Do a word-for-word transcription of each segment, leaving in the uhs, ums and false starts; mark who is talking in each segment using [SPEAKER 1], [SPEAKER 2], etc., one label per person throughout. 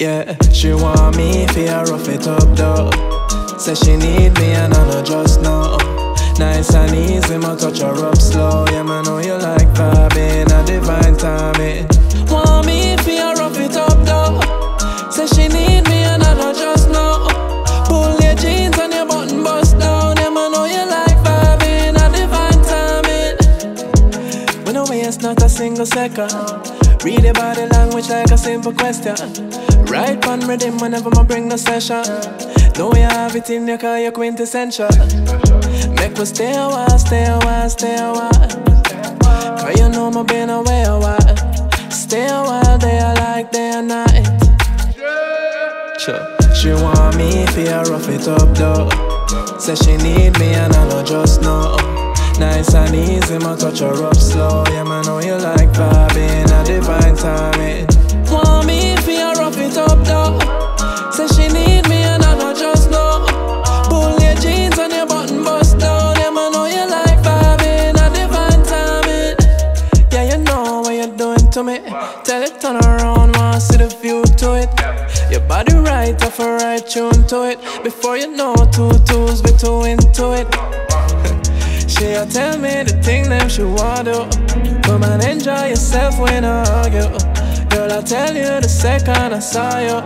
[SPEAKER 1] Yeah, she want me fi a rough it up though. Say she need me and I know just know. Nice and easy, ma touch her up slow. Yeah, man, know you like vibing, a divine timing. Want me fi a rough it up though. Say she need me and I know just know. Pull your jeans and your button bust down. Yeah, man, know you like vibing, a divine timing. We no waste not a single second. Read the body language like a simple question. Right pan rhythm whenever I bring the session. Know you have it in your car, you're quintessential. Make me stay a while, stay a while, stay a while. Cause you know me been away a while. Stay a while, day I like day and night. Sure. She want me fi a rough it up though. Say she need me and I know just know. Nice and easy, ma touch her up slow. Yeah, man, know you like vibing, a divine timing. Want me fi a rough it up though. Say she need me and I know just know. Pull your jeans and your button bust down. Yeah, man, know you like vibing, a divine timing. Yeah, you know what you're doing to me. Tell it turn around, wanna see the view to it. Your body right off a right tune to it. Before you know two twos be two into it. She'll tell me the thing them she want to. Come and enjoy yourself when I argue. Girl, I'll tell you the second I saw you.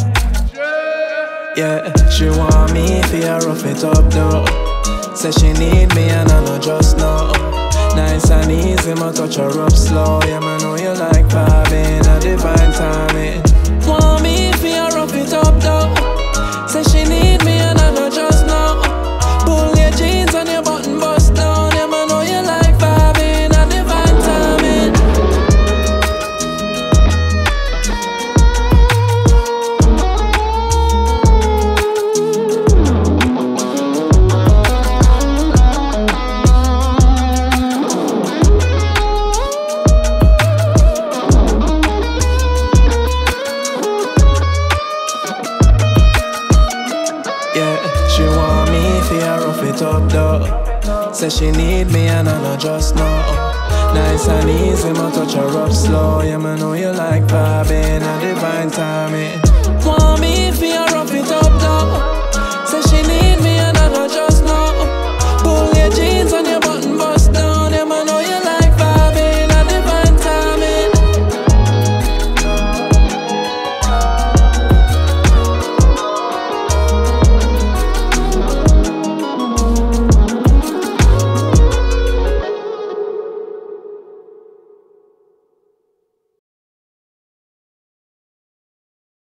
[SPEAKER 1] Yeah, she want me fi a rough it up though. Say she need me and I know just know. Nice and easy, ma touch her up slow. Yeah, man, know you like vibing, a divine timing. Want me fi a rough it up though. Say she need me and I know just know. Pull your jeans and your button bust down. Yeah, man, know you like vibing, a divine timing. Yeah, she want me fi a rough it up though. Say she need me and I know just know. Nice and easy, ma touch her up slow. Yeah, man, know you like vibing, a divine timing. Want me fi a rough it up though. Say she need